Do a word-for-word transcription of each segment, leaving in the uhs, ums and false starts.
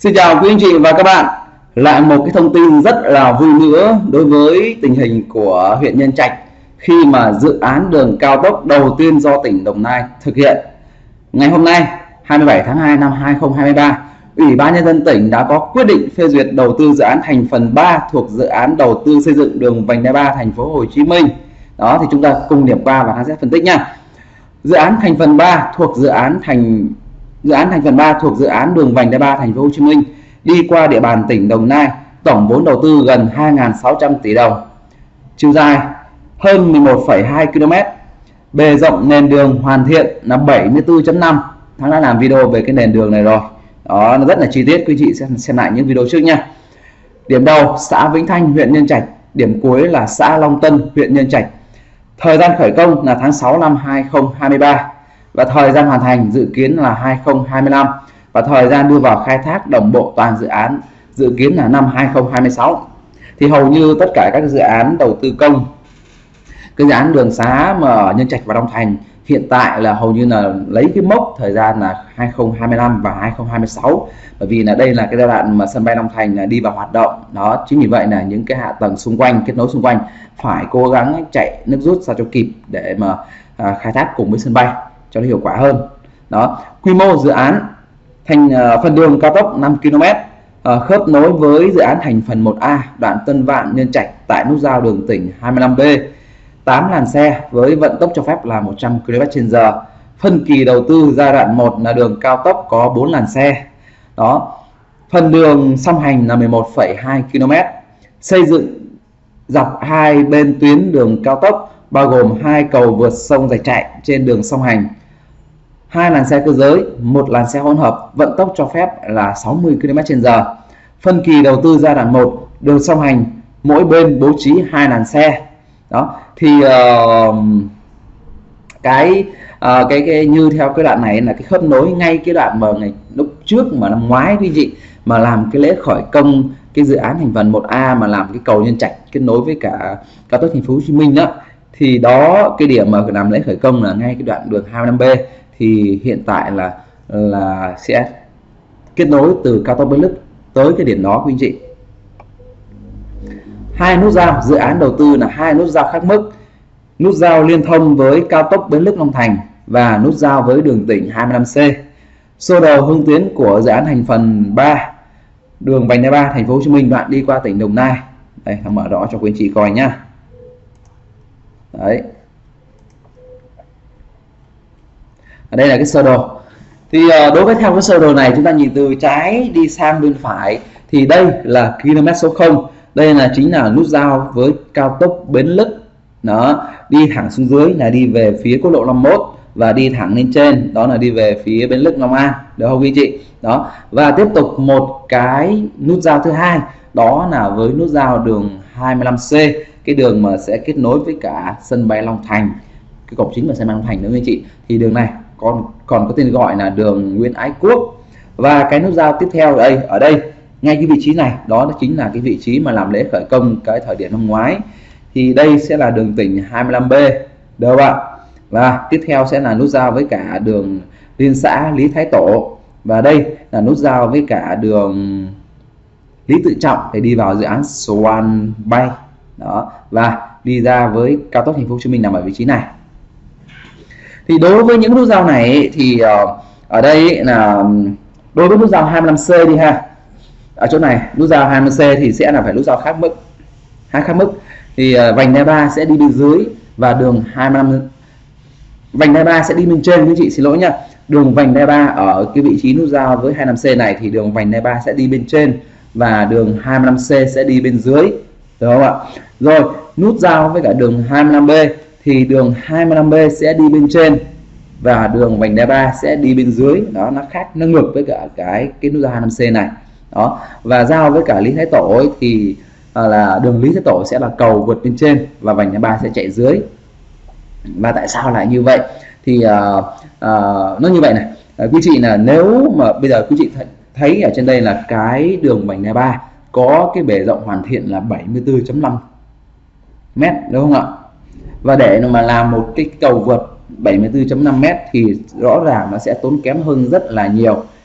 Xin chào quý anh chị và các bạn. Lại một cái thông tin rất là vui nữa đối với tình hình của huyện Nhân Trạch khi mà dự án đường cao tốc đầu tiên do tỉnh Đồng Nai thực hiện. Ngày hôm nay, hai mươi bảy tháng hai năm hai nghìn không trăm hai mươi ba, Ủy ban Nhân dân tỉnh đã có quyết định phê duyệt đầu tư dự án thành phần ba thuộc dự án đầu tư xây dựng đường vành đai ba thành phố Hồ Chí Minh. Đó thì chúng ta cùng điểm qua và sẽ phân tích nha. Dự án thành phần ba thuộc dự án thành Dự án thành phần ba thuộc dự án đường vành đai ba thành phố Hồ Chí Minh đi qua địa bàn tỉnh Đồng Nai, tổng vốn đầu tư gần hai nghìn sáu trăm tỷ đồng, chiều dài hơn mười một phẩy hai ki lô mét, bề rộng nền đường hoàn thiện là bảy mươi tư chấm năm. Thắng đã làm video về cái nền đường này rồi, đó nó rất là chi tiết, quý chị sẽ xem lại những video trước nha. Điểm đầu xã Vĩnh Thanh, huyện Nhân Trạch, điểm cuối là xã Long Tân, huyện Nhân Trạch. Thời gian khởi công là tháng sáu năm hai nghìn không trăm hai mươi ba và thời gian hoàn thành dự kiến là hai nghìn không trăm hai mươi lăm, và thời gian đưa vào khai thác đồng bộ toàn dự án dự kiến là năm hai nghìn không trăm hai mươi sáu. Thì hầu như tất cả các dự án đầu tư công, cái dự án đường xá mà ở Nhân Trạch và Long Thành hiện tại là hầu như là lấy cái mốc thời gian là hai nghìn không trăm hai mươi lăm và hai nghìn không trăm hai mươi sáu, bởi vì là đây là cái giai đoạn mà sân bay Long Thành là đi vào hoạt động. Đó, chính vì vậy là những cái hạ tầng xung quanh, kết nối xung quanh phải cố gắng chạy nước rút sao cho kịp để mà à, khai thác cùng với sân bay cho nó hiệu quả hơn. Đó, quy mô dự án thành uh, phần đường cao tốc năm ki lô mét, uh, khớp nối với dự án thành phần một A đoạn Tân Vạn Nhân Trạch tại nút giao đường tỉnh hai mươi lăm B, tám làn xe với vận tốc cho phép là một trăm ki lô mét trên giờ. Phân kỳ đầu tư giai đoạn một là đường cao tốc có bốn làn xe. Đó, phần đường song hành là mười một phẩy hai ki lô mét, xây dựng dọc hai bên tuyến đường cao tốc bao gồm hai cầu vượt sông Rạch Chạy trên đường song hành, hai làn xe cơ giới, một làn xe hỗn hợp, vận tốc cho phép là sáu mươi ki lô mét trên giờ. Phân kỳ đầu tư giai đoạn một, đường song hành mỗi bên bố trí hai làn xe. Đó thì uh, cái, uh, cái cái như theo cái đoạn này là cái khớp nối ngay cái đoạn mà ngày lúc trước mà năm ngoái quý vị mà làm cái lễ khởi công cái dự án thành phần một A mà làm cái cầu Nhân Trạch kết nối với cả cao tốc thành phố Hồ Chí Minh đó, thì đó cái điểm mà làm lễ khởi công là ngay cái đoạn đường hai mươi lăm B. Thì hiện tại là là sẽ kết nối từ cao tốc Bến Lức tới cái điểm đó quý anh chị. Hai nút giao dự án đầu tư là hai nút giao khác mức, nút giao liên thông với cao tốc Bến Lức Long Thành và nút giao với đường tỉnh hai mươi lăm C. Sơ đồ hướng tuyến của dự án thành phần ba đường vành đai ba thành phố Hồ Chí Minh đoạn đi qua tỉnh Đồng Nai. Đây, thằng mở rõ cho quý anh chị coi nhá. Đấy, ở đây là cái sơ đồ. Thì uh, đối với theo cái sơ đồ này, chúng ta nhìn từ trái đi sang bên phải thì đây là km số không, đây là chính là nút giao với cao tốc Bến Lức. Đó, đi thẳng xuống dưới là đi về phía quốc lộ năm mươi mốt và đi thẳng lên trên đó là đi về phía Bến Lức Long An, được không quý chị? Đó, và tiếp tục một cái nút giao thứ hai, đó là với nút giao đường hai mươi lăm C, cái đường mà sẽ kết nối với cả sân bay Long Thành, cái cổng chính của sân bay Long Thành nữa quý chị. Thì đường này còn còn có tên gọi là đường Nguyễn Ái Quốc. Và cái nút giao tiếp theo ở đây ở đây ngay cái vị trí này, đó chính là cái vị trí mà làm lễ khởi công cái thời điểm năm ngoái. Thì đây sẽ là đường tỉnh hai mươi lăm B, được không ạ? Và tiếp theo sẽ là nút giao với cả đường liên xã Lý Thái Tổ, và đây là nút giao với cả đường Lý Tự Trọng để đi vào dự án Swan Bay. Đó, và đi ra với cao tốc thành phố Hồ Chí Minh nằm ở vị trí này. Thì đối với những nút giao này thì uh, ở đây là đối với nút giao hai mươi lăm C đi ha, ở chỗ này nút giao hai mươi C thì sẽ là phải nút giao khác mức, hai khác mức. Thì uh, vành đai ba sẽ đi bên dưới và đường hai mươi lăm vành đai ba sẽ đi bên trên quý chị, xin lỗi nha. Đường vành đai ba ở cái vị trí nút giao với hai mươi lăm C này thì đường vành đai ba sẽ đi bên trên và đường hai mươi lăm C sẽ đi bên dưới, được không ạ? Rồi, nút giao với cả đường hai mươi lăm B thì đường hai mươi lăm B sẽ đi bên trên và đường vành đai ba sẽ đi bên dưới. Đó, nó khác, nó ngược với cả cái cái nút giao hai mươi lăm C này. Đó, và giao với cả Lý Thái Tổ ấy, thì à, là đường Lý Thái Tổ sẽ là cầu vượt bên trên và vành đai ba sẽ chạy dưới. Và tại sao lại như vậy? Thì à, à, nó như vậy này, à, quý chị là nếu mà bây giờ quý chị th thấy ở trên đây là cái đường vành đai ba có cái bề rộng hoàn thiện là bảy mươi tư chấm năm mét, đúng không ạ? Và để mà làm một cái cầu vượt bảy mươi tư chấm năm mét thì rõ ràng nó sẽ tốn kém hơn rất là nhiều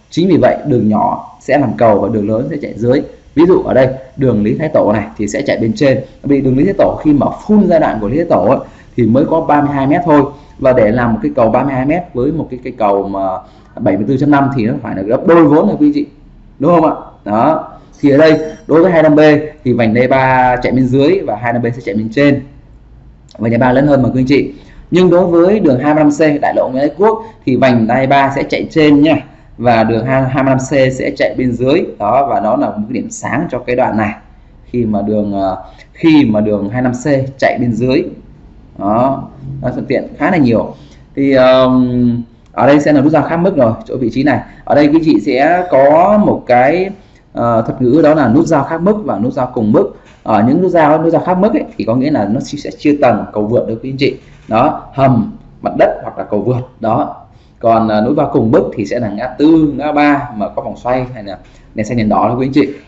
Chính vì vậy đường nhỏ sẽ làm cầu và đường lớn sẽ chạy dưới. Ví dụ ở đây đường Lý Thái Tổ này thì sẽ chạy bên trên, vì đường Lý Thái Tổ khi mà full giai đoạn của Lý Thái Tổ ấy, thì mới có ba mươi hai mét thôi, và để làm một cái cầu ba mươi hai mét với một cái cây cầu mà bảy mươi tư chấm năm thì nó phải là gấp đôi vốn rồi quý chị, đúng không ạ? Đó, thì ở đây đối với hai năm B thì vành đai ba chạy bên dưới và hai năm B sẽ chạy bên trên, vành đai ba lớn hơn mà quý anh chị. Nhưng đối với đường hai mươi lăm C đại lộ Nguyễn Ái Quốc thì vành đai ba sẽ chạy trên nha, và đường hai mươi lăm C sẽ chạy bên dưới. Đó, và nó là một cái điểm sáng cho cái đoạn này, khi mà đường khi mà đường hai mươi lăm C chạy bên dưới. Đó, nó thuận tiện khá là nhiều. Thì um, ở đây sẽ là nút giao khác mức rồi, chỗ vị trí này. Ở đây quý chị sẽ có một cái uh, thuật ngữ đó là nút giao khác mức và nút giao cùng mức. Ở những nút giao nút giao khác mức ấy, thì có nghĩa là nó sẽ chia tầng cầu vượt được quý anh chị. Đó, hầm, mặt đất hoặc là cầu vượt. Đó. Còn uh, nút giao cùng mức thì sẽ là ngã tư, ngã ba mà có vòng xoay hay là đèn xanh đèn đỏ đó quý anh chị.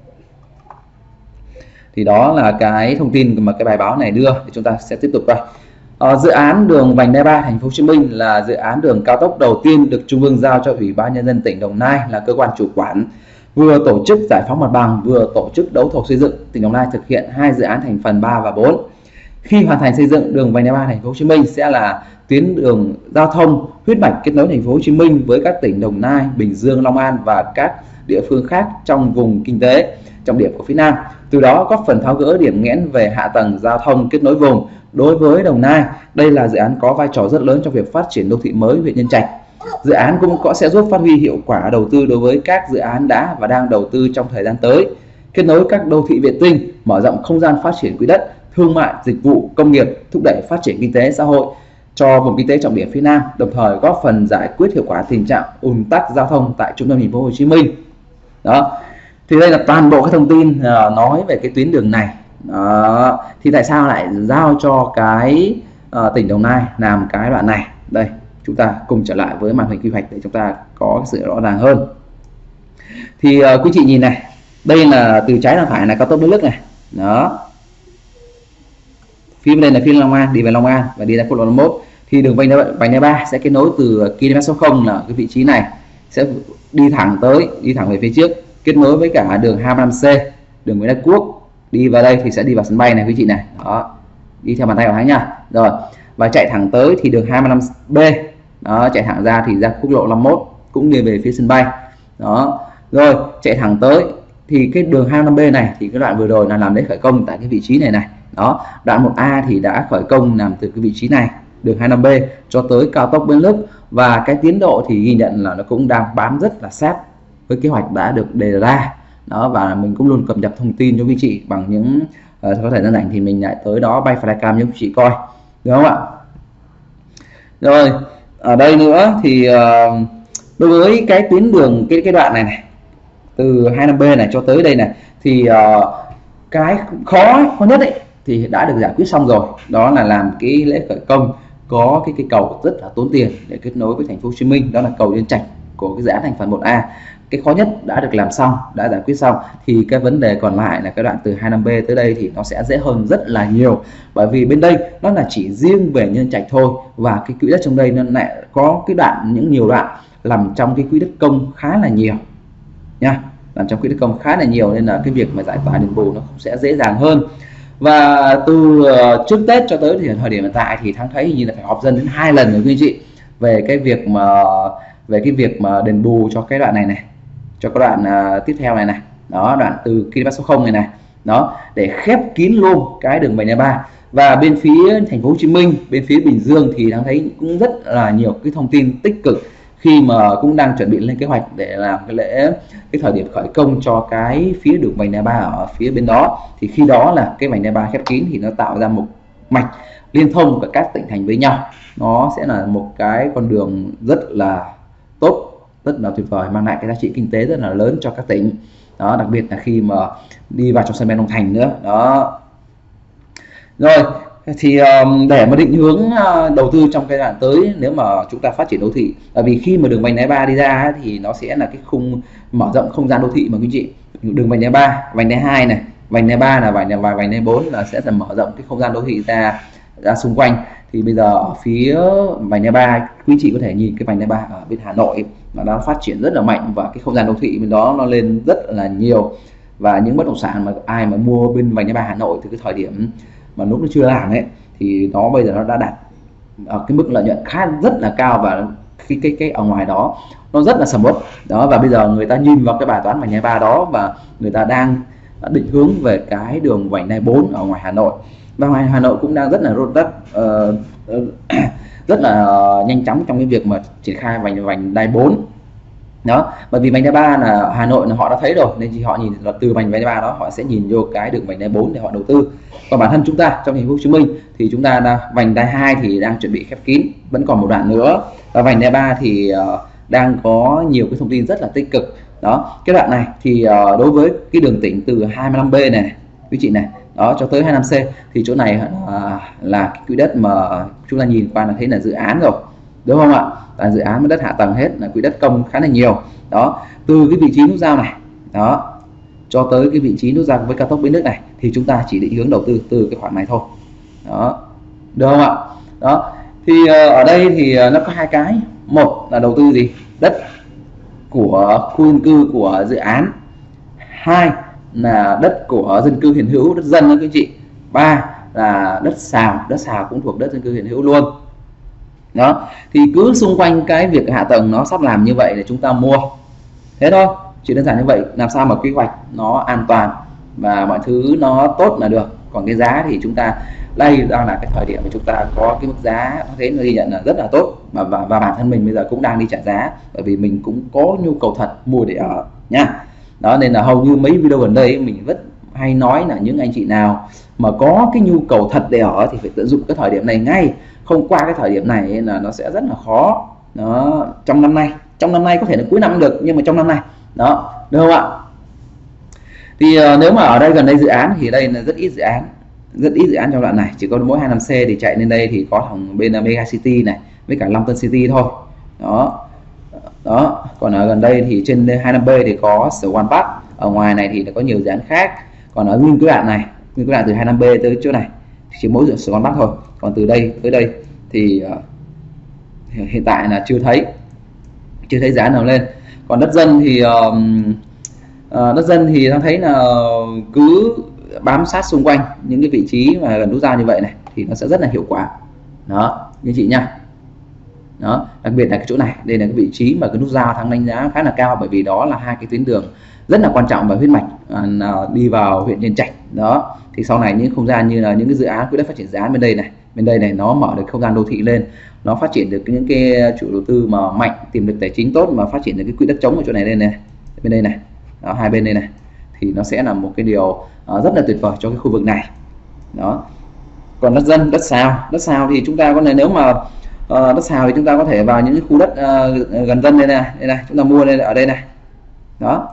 Thì đó là cái thông tin mà cái bài báo này đưa, thì chúng ta sẽ tiếp tục đây. À, dự án đường vành đai ba thành phố Hồ Chí Minh là dự án đường cao tốc đầu tiên được Trung ương giao cho Ủy ban Nhân dân tỉnh Đồng Nai là cơ quan chủ quản, vừa tổ chức giải phóng mặt bằng vừa tổ chức đấu thầu xây dựng. Tỉnh Đồng Nai thực hiện hai dự án thành phần ba và bốn. Khi hoàn thành xây dựng, đường vành đai ba thành phố Hồ Chí Minh sẽ là tuyến đường giao thông huyết mạch kết nối thành phố Hồ Chí Minh với các tỉnh Đồng Nai, Bình Dương, Long An và các địa phương khác trong vùng kinh tế trọng điểm của phía Nam. Từ đó góp phần tháo gỡ điểm nghẽn về hạ tầng giao thông kết nối vùng. Đối với Đồng Nai, đây là dự án có vai trò rất lớn trong việc phát triển đô thị mới huyện Nhân Trạch. Dự án cũng có sẽ giúp phát huy hiệu quả đầu tư đối với các dự án đã và đang đầu tư trong thời gian tới, kết nối các đô thị vệ tinh, mở rộng không gian phát triển quỹ đất, thương mại, dịch vụ, công nghiệp, thúc đẩy phát triển kinh tế xã hội cho vùng kinh tế trọng điểm phía Nam, đồng thời góp phần giải quyết hiệu quả tình trạng ùn tắc giao thông tại trung tâm thành phố Hồ Chí Minh. Đó. Thì đây là toàn bộ cái thông tin uh, nói về cái tuyến đường này. Đó. Thì tại sao lại giao cho cái uh, tỉnh Đồng Nai làm cái đoạn này? Đây, chúng ta cùng trở lại với màn hình quy hoạch để chúng ta có sự rõ ràng hơn. Thì uh, quý chị nhìn này, đây là từ trái sang phải là cao tốc Bến Lức này. Đó. Phía bên đây là phía Long An, đi về Long An và đi ra quốc lộ năm mươi mốt. Thì đường vành đai vành đai ba sẽ kết nối từ km số không là cái vị trí này, sẽ đi thẳng tới đi thẳng về phía trước, kết nối với cả đường hai mươi lăm C, đường Nguyễn Ái Quốc, đi vào đây thì sẽ đi vào sân bay này quý chị này. Đó, đi theo bàn tay của Thắng nha. Rồi, và chạy thẳng tới thì đường hai mươi lăm B, đó, chạy thẳng ra thì ra quốc lộ năm mươi mốt cũng đi về phía sân bay. Đó, rồi chạy thẳng tới thì cái đường hai mươi lăm B này thì cái đoạn vừa rồi là làm lễ khởi công tại cái vị trí này này. Đó, đoạn một A thì đã khởi công làm từ cái vị trí này, đường hai mươi lăm B cho tới cao tốc Bến Lức, và cái tiến độ thì ghi nhận là nó cũng đang bám rất là sát với kế hoạch đã được đề ra. Đó, và mình cũng luôn cập nhật thông tin cho quý chị bằng những uh, có thể gian rảnh thì mình lại tới đó bay flycam cho quý chị coi, được không ạ? Rồi ở đây nữa thì uh, đối với cái tuyến đường cái cái đoạn này này từ hai mươi lăm B này cho tới đây này thì uh, cái khó khó nhất ấy thì đã được giải quyết xong rồi, đó là làm cái lễ khởi công có cái cái cầu rất là tốn tiền để kết nối với thành phố Hồ Chí Minh, đó là cầu Nhân Trạch của cái dự án thành phần một A. Cái khó nhất đã được làm xong, đã giải quyết xong, thì cái vấn đề còn lại là cái đoạn từ hai mươi lăm B tới đây thì nó sẽ dễ hơn rất là nhiều, bởi vì bên đây nó là chỉ riêng về Nhân Trạch thôi, và cái quỹ đất trong đây nó lại có cái đoạn những nhiều đoạn nằm trong cái quỹ đất công khá là nhiều nha, nằm trong quỹ đất công khá là nhiều, nên là cái việc mà giải tỏa đền bù nó cũng sẽ dễ dàng hơn. Và từ uh, trước Tết cho tới thì thời điểm hiện tại thì Thắng thấy như là phải họp dân đến hai lần rồi quý chị về cái việc mà về cái việc mà đền bù cho cái đoạn này này, cho cái đoạn uh, tiếp theo này này, đó, đoạn từ km số không này này, đó, để khép kín luôn cái đường vành đai ba. Và bên phía thành phố Hồ Chí Minh, bên phía Bình Dương thì Thắng thấy cũng rất là nhiều cái thông tin tích cực khi mà cũng đang chuẩn bị lên kế hoạch để làm cái lễ cái thời điểm khởi công cho cái phía đường vành đai ba ở phía bên đó. Thì khi đó là cái vành đai ba khép kín thì nó tạo ra một mạch liên thông của các tỉnh thành với nhau, nó sẽ là một cái con đường rất là tốt, rất là tuyệt vời, mang lại cái giá trị kinh tế rất là lớn cho các tỉnh đó, đặc biệt là khi mà đi vào trong sân bay Long Thành nữa đó. Rồi thì um, để mà định hướng uh, đầu tư trong giai đoạn tới, nếu mà chúng ta phát triển đô thị, bởi vì khi mà đường vành đai ba đi ra ấy, thì nó sẽ là cái khung mở rộng không gian đô thị mà quý chị, đường vành đai ba, vành đai hai này, vành đai ba là vành đai và vành đai bốn là sẽ dần mở rộng cái không gian đô thị ra ra xung quanh. Thì bây giờ ở phía vành đai ba quý chị có thể nhìn cái vành đai ba ở bên Hà Nội nó đang phát triển rất là mạnh, và cái không gian đô thị bên đó nó lên rất là nhiều. Và những bất động sản mà ai mà mua bên vành đai ba Hà Nội từ cái thời điểm mà lúc nó chưa làm ấy thì nó bây giờ nó đã đạt ở cái mức lợi nhuận khá rất là cao, và cái cái cái ở ngoài đó nó rất là sầm uất đó. Và bây giờ người ta nhìn vào cái bài toán vành đai ba đó và người ta đang định hướng về cái đường vành đai bốn ở ngoài Hà Nội. Và ngoài Hà Nội cũng đang rất là rốt đất uh, uh, rất là nhanh chóng trong cái việc mà triển khai vành vành đai bốn đó. Bởi vì vành đai ba là Hà Nội là họ đã thấy rồi, nên chỉ họ nhìn là từ vành đai ba đó họ sẽ nhìn vô cái đường vành đai bốn để họ đầu tư. Còn bản thân chúng ta trong thành phố Hồ Chí Minh thì chúng ta đang vành đai hai thì đang chuẩn bị khép kín, vẫn còn một đoạn nữa, và vành đai ba thì uh, đang có nhiều cái thông tin rất là tích cực đó. Cái đoạn này thì uh, đối với cái đường tỉnh từ hai mươi lăm B này, này quý chị này đó cho tới hai mươi lăm C thì chỗ này uh, là cái quỹ đất mà chúng ta nhìn qua là thấy là dự án rồi, đúng không ạ? Là dự án với đất hạ tầng hết, là quỹ đất công khá là nhiều đó. Từ cái vị trí nút giao này đó cho tới cái vị trí nút giao với cao tốc Bến Lức này thì chúng ta chỉ định hướng đầu tư từ cái khoản này thôi đó, được không ạ? Đó thì uh, ở đây thì uh, nó có hai cái, một là đầu tư gì đất của khu dân cư của dự án, hai là đất của dân cư hiện hữu, đất dân đó quý chị, ba là đất xào, đất xào cũng thuộc đất dân cư hiện hữu luôn đó. Thì cứ xung quanh cái việc hạ tầng nó sắp làm như vậy để chúng ta mua, thế thôi, chỉ đơn giản như vậy. Làm sao mà quy hoạch nó an toàn và mọi thứ nó tốt là được. Còn cái giá thì chúng ta đây đang là cái thời điểm mà chúng ta có cái mức giá thế nó ghi nhận là rất là tốt, và, và, và bản thân mình bây giờ cũng đang đi trả giá, bởi vì mình cũng có nhu cầu thật mua để ở nha. Đó nên là hầu như mấy video gần đây mình rất hay nói là những anh chị nào mà có cái nhu cầu thật để ở thì phải tận dụng cái thời điểm này ngay, không qua cái thời điểm này là nó sẽ rất là khó đó. Trong năm nay, trong năm nay có thể là cuối năm được, nhưng mà trong năm nay đó, được không ạ? Thì uh, nếu mà ở đây gần đây dự án thì đây là rất ít dự án, rất ít dự án trong đoạn này, chỉ có mỗi hai mươi lăm C thì chạy lên đây thì có thằng bên Mega City này với cả Long Tân City thôi đó. Đó, còn ở gần đây thì trên hai mươi lăm B thì có sở One Park, ở ngoài này thì có nhiều dự án khác. Còn ở nguyên cái đoạn này, nguyên cái đoạn từ hai mươi lăm B tới chỗ này chỉ mỗi sở One Park thôi. Còn từ đây tới đây thì uh, hiện tại là chưa thấy chưa thấy giá nào lên. Còn đất dân thì uh, uh, đất dân thì ta thấy là cứ bám sát xung quanh những cái vị trí mà gần nút giao như vậy này thì nó sẽ rất là hiệu quả đó như chị nha. Đó, đặc biệt là cái chỗ này, đây là cái vị trí mà cái nút giao thắng đánh giá khá là cao, bởi vì đó là hai cái tuyến đường rất là quan trọng và huyết mạch à, đi vào huyện Nhân Trạch đó. Thì sau này những không gian như là những cái dự án quỹ đất phát triển dự án bên đây này, bên đây này nó mở được không gian đô thị lên, nó phát triển được những cái chủ đầu tư mà mạnh, tiềm lực tài chính tốt, mà phát triển được cái quỹ đất trống ở chỗ này lên này, bên đây này đó, hai bên đây này, thì nó sẽ là một cái điều uh, rất là tuyệt vời cho cái khu vực này đó. Còn đất dân, đất xào, đất xào thì chúng ta có thể, nếu mà uh, đất xào thì chúng ta có thể vào những cái khu đất uh, gần dân đây này, đây này, chúng ta mua đây ở đây này đó.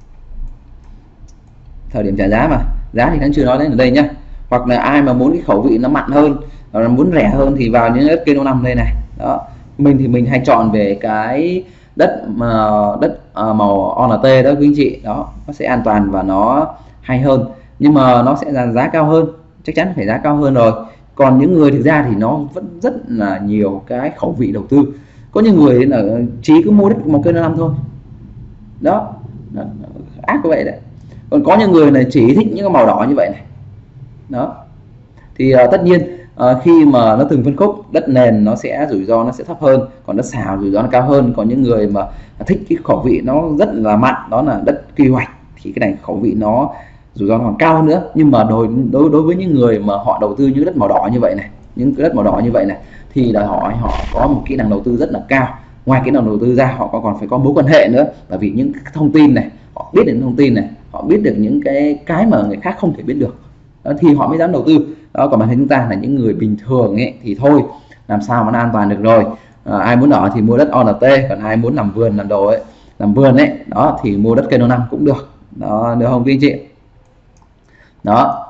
Thời điểm trả giá mà, giá thì hắn chưa nói đến ở đây nhá. Hoặc là ai mà muốn cái khẩu vị nó mặn hơn, hoặc là muốn rẻ hơn thì vào những đất Keno năm đây này đó. Mình thì mình hay chọn về cái đất mà đất uh, màu o en tê đó quý anh chị đó, nó sẽ an toàn và nó hay hơn, nhưng mà nó sẽ là giá cao hơn, chắc chắn phải giá cao hơn rồi. Còn những người thực ra thì nó vẫn rất là nhiều cái khẩu vị đầu tư. Có những người là chỉ cứ mua đất màu Keno năm thôi đó, ác như vậy đấy. Còn có những người này chỉ thích những cái màu đỏ như vậy này đó. Thì uh, tất nhiên uh, khi mà nó từng phân khúc, đất nền nó sẽ rủi ro nó sẽ thấp hơn, còn đất xào rủi ro nó cao hơn. Còn những người mà thích cái khẩu vị nó rất là mặn, đó là đất quy hoạch, thì cái này khẩu vị nó rủi ro nó còn cao hơn nữa. Nhưng mà đối đối đối với những người mà họ đầu tư những đất màu đỏ như vậy này, những cái đất màu đỏ như vậy này, thì đòi hỏi họ có một kỹ năng đầu tư rất là cao. Ngoài kỹ năng đầu tư ra, họ còn phải có mối quan hệ nữa, bởi vì những thông tin này, họ biết được thông tin này, họ biết được những cái cái mà người khác không thể biết được đó, thì họ mới dám đầu tư đó. Còn bản thân chúng ta là những người bình thường ấy thì thôi, làm sao mà nó an toàn được rồi. À, ai muốn ở thì mua đất o en tê, còn ai muốn làm vườn làm đồ ấy, làm vườn ấy đó thì mua đất Keno năm cũng được đó, được không quý anh chị đó.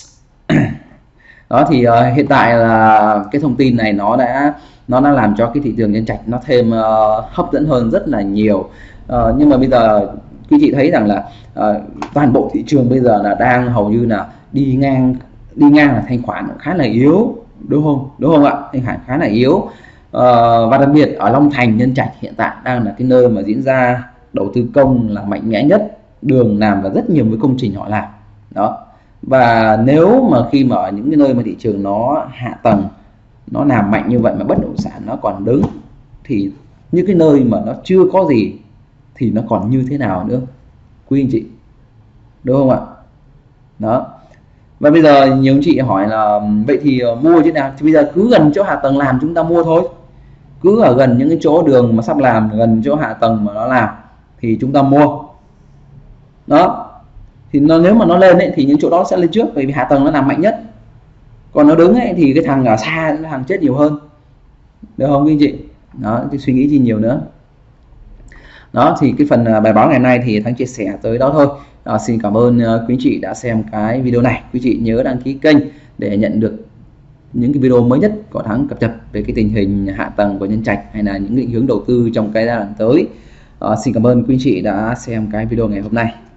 Đó thì uh, hiện tại là cái thông tin này nó đã nó đã làm cho cái thị trường Nhân Trạch nó thêm uh, hấp dẫn hơn rất là nhiều. Uh, nhưng mà bây giờ quý chị thấy rằng là uh, toàn bộ thị trường bây giờ là đang hầu như là đi ngang đi ngang là thanh khoản khá là yếu, đúng không đúng không ạ? Thanh khoản khá là yếu. Uh, Ờ, và đặc biệt ở Long Thành, Nhân Trạch hiện tại đang là cái nơi mà diễn ra đầu tư công là mạnh mẽ nhất, đường làm và rất nhiều cái công trình họ làm đó. Và nếu mà khi mà ở những cái nơi mà thị trường nó hạ tầng nó làm mạnh như vậy mà bất động sản nó còn đứng, thì những cái nơi mà nó chưa có gì thì nó còn như thế nào nữa quý anh chị, đúng không ạ? Đó. Và bây giờ nhiều anh chị hỏi là vậy thì mua chứ nào, thì bây giờ cứ gần chỗ hạ tầng làm chúng ta mua thôi, cứ ở gần những cái chỗ đường mà sắp làm, gần chỗ hạ tầng mà nó làm thì chúng ta mua đó. Thì nó, nếu mà nó lên ấy, thì những chỗ đó sẽ lên trước, bởi vì hạ tầng nó làm mạnh nhất. Còn nó đứng ấy, thì cái thằng ở xa nó thằng chết nhiều hơn, được không quý anh chị? Đó, thì suy nghĩ gì nhiều nữa. Đó thì cái phần bài báo ngày nay thì Thắng chia sẻ tới đó thôi. À, xin cảm ơn quý anh chị đã xem cái video này. Quý chị nhớ đăng ký kênh để nhận được những cái video mới nhất của Thắng cập nhật về cái tình hình hạ tầng của Nhân Trạch hay là những định hướng đầu tư trong cái giai đoạn tới. À, xin cảm ơn quý anh chị đã xem cái video ngày hôm nay.